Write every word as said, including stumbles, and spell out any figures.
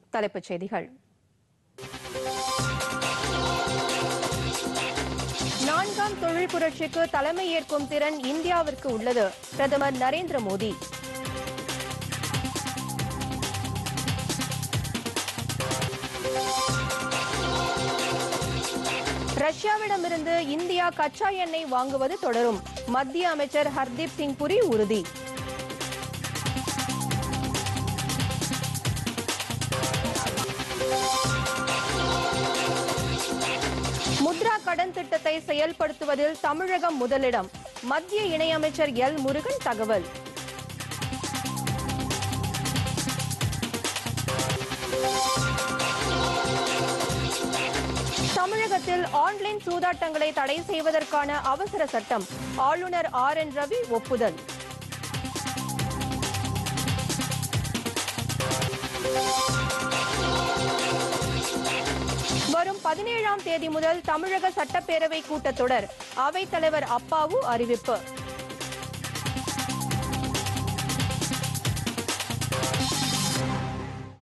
தலைப்புச் செய்திகள். நான்காம் தொழில் புரட்சிக்கு தலைமை ஏற்கும் திறன் இந்தியாவிற்கு உள்ளது. பிரதமர் நரேந்திர மோடி. ரஷ்யாவிடமிருந்து இந்தியா கச்சா எண்ணெய் வாங்குவது தொடரும். மத்திய அமைச்சர் ஹர்தீப் சிங் புரி உறுதி. முத்ரா கடன் திட்டத்தை செயல்படுத்துவதில் தமிழகம் முதலிடம். மத்திய இணையமைச்சர் எல் முருகன் தகவல். தமிழகத்தில் ஆன்லைன் சூதாட்டங்களை தடை செய்வதற்கான அவசர சட்டம். ஆளுநர் ஆர் என் ரவி ஒப்புதல். வரும் பதினேழாம் தேதி முதல் தமிழக சட்டப்பேரவை கூட்டத்தொடர். அவைத்தலைவர் அப்பாவு அறிவிப்பு.